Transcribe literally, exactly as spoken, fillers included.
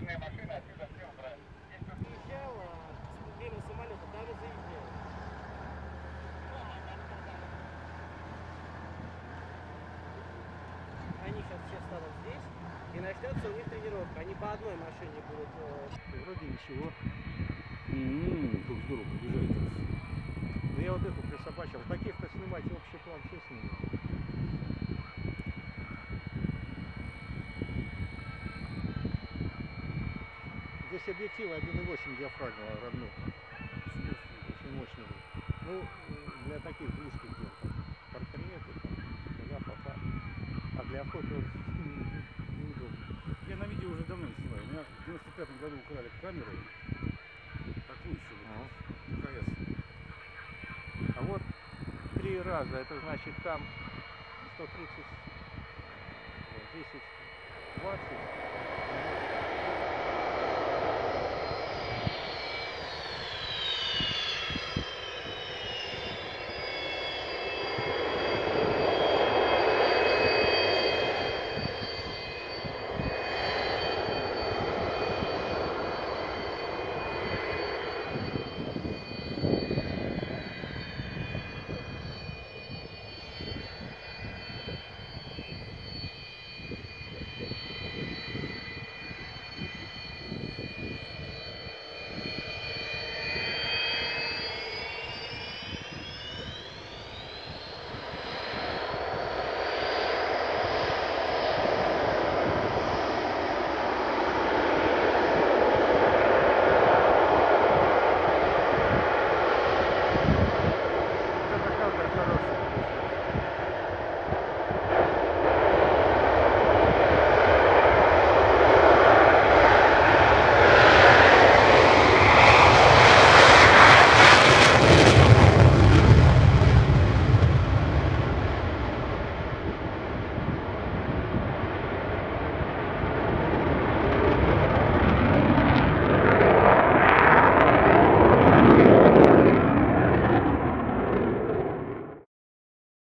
Приезжал, время самолета, даже заезжал. Они сейчас все станут здесь, и начнется у них тренировка. Они по одной машине будут. Э... Вроде ничего. М-м, как здорово побежали. Ну я вот эту присобачил. Таких-то снимать общий план все снимают. Здесь объективы один и восемь диафрагма родной. Очень мощный был. Ну, для таких близких дел. Портреты, там, да, фото. А для охоты вот неудобно. Я на видео уже давно не снимаю. У меня в девяносто пятом году украли камеру. Такую еще. Ага. КС. А вот три раза, это значит там сто тридцать, десять, двадцать.